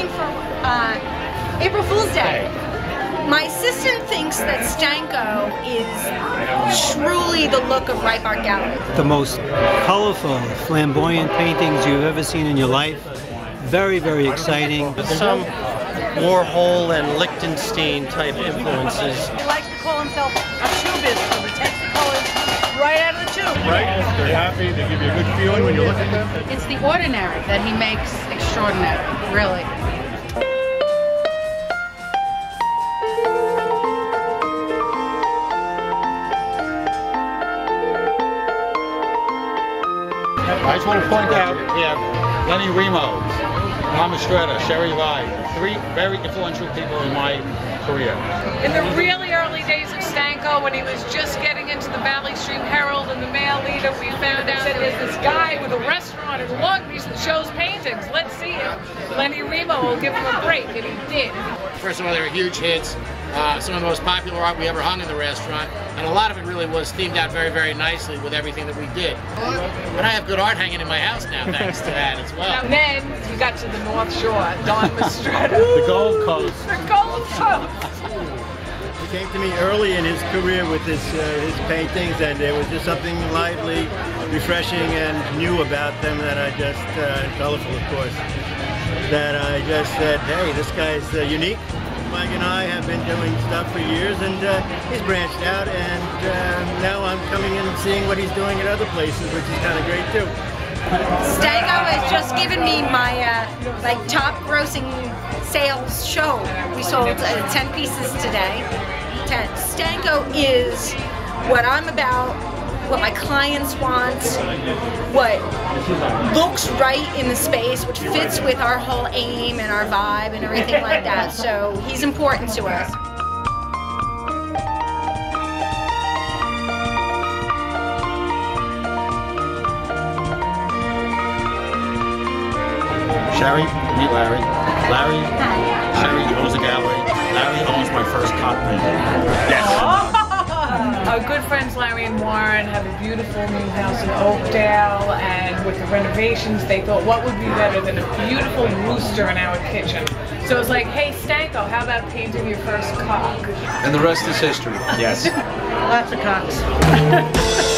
painting for April Fool's Day. My assistant thinks that Stanko is truly the look of Ripe Art Gallery. The most colorful, flamboyant paintings you've ever seen in your life. Very, very exciting. Some Warhol and Lichtenstein type influences. He likes to call himself a shoebiz because he takes the colors right out of the tube. Right? They're happy, they give you a good feeling when you look at them. It's the ordinary that he makes extraordinary, really. I just want to point out we have Lenny Remo, Mama Stretta, Sherry Lai, 3 very influential people in my career. In the really early days of Stanko, when he was just getting into the Valley Stream Herald and the Mail Leader, we found out that there's this guy with a restaurant in Long Beach that shows paintings. Let's see him. Lenny Remo will give him a break, and he did. First of all, they were huge hits. Some of the most popular art we ever hung in the restaurant, and a lot of it really was themed out very, very nicely with everything that we did. And I have good art hanging in my house now, thanks to that as well. And then you got to the North Shore, Don Mastretta. The Gold Coast. The Gold Coast. He came to me early in his career with his paintings, and there was just something lively, refreshing, and new about them that I just, colorful of course, that I just said, hey, this guy's unique. Mike and I have been doing stuff for years, and he's branched out, and now I'm coming in and seeing what he's doing at other places, which is kind of great too. Stanko has just given me my like top grossing sales show. We sold 10 pieces today. 10. Stanko is what I'm about, what my clients want, what looks right in the space, which fits with our whole aim and our vibe and everything like that. So he's important to us. Sherry, meet Larry. Larry, Sherry owns a gallery. Larry owns my first cop painting. Yes. Our good friends Larry and Warren have a beautiful new house in Oakdale, and with the renovations they thought what would be better than a beautiful rooster in our kitchen. So it was like, hey Stanko, how about painting your first cock? And the rest is history. Yes. Lots of cocks.